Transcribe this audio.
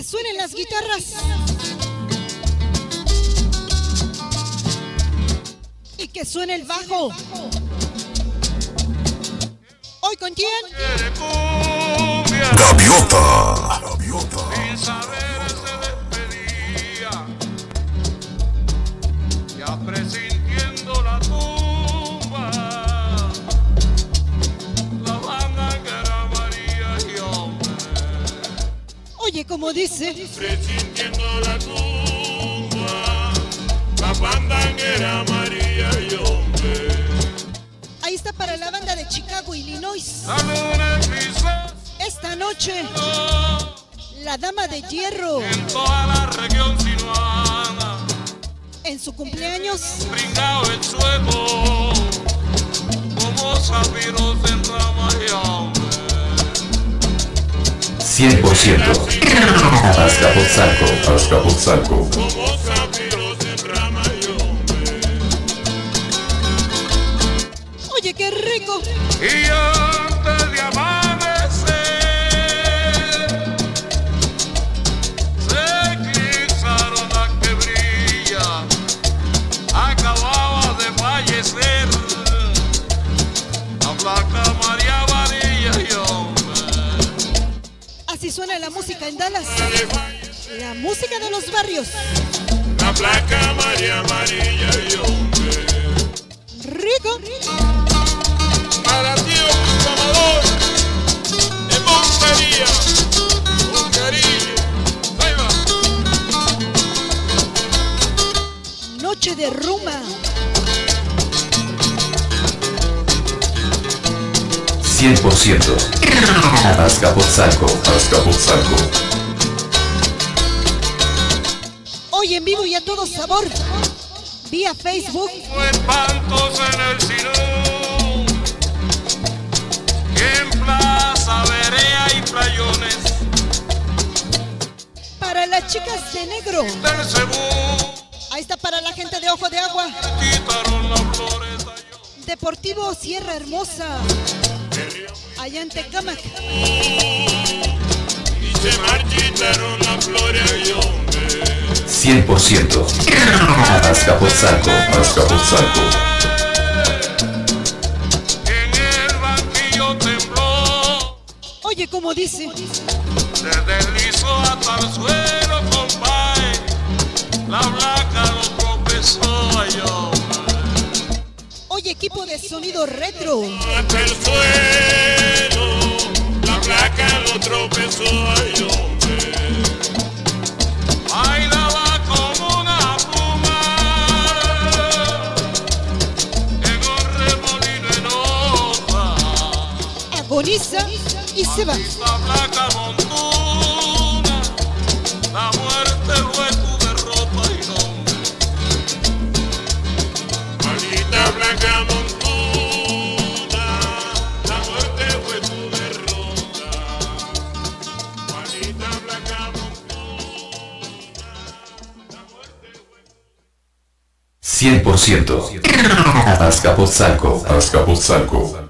que suenen las guitarras. Y que suene el bajo. Hoy con quién? Gaviota. Sin saber se despedía, ya presintiendo la tumba, la banda que era María y hombre. Oye, como dice. Presintiendo la tumba, la banda que era María y hombre. Ahí está para la banda de Chicago, Illinois. La luna pisó Esta noche, la Dama de Hierro, en toda la región sinuana, en su cumpleaños, brincado el suelo, como zafiros en ramas y hombre. 100%. Azcapotzalco. Como zafiros en ramas y hombre. oye, qué rico. Y antes de amanecer, se eclipsaron las que brilla, acababa de fallecer la flaca María Varilla y hombre. Así suena la música en Dallas. La música de los barrios. La flaca María Varilla y hombre. Rico. Para ti, Amador, en Montería, con cariño. Ahí va. Noche de rumba. 100%. Azcapotzalco. Hoy en vivo y a todo sabor. Vía Facebook. Fue espantos en el Sinú, en Plaza Berea y Playones Para las chicas de negro. del Cebú. Ahí está para la gente de Ojo de Agua. Quitaron las flores Deportivo Sierra Hermosa. Allá en Tecámac. y se marchitaron las flores y hombre. 100%. Azcapotzalco. En el banquillo tembló, Oye, como dice. se deslizó hasta el suelo, compadre. La blanca lo tropezó ay, hombre. Oye, equipo de sonido retro. Hasta el suelo, la placa lo tropezó ay, hombre. Bailaba como una pluma en un remolino en hoja. Agoniza y se va. La placa montuna, la muerte fue tu derrota y hombre. Maldita placa montuna, la muerte fue tu derrota. Maldita placa montuna, la muerte fue 100%. Azcapotzalco.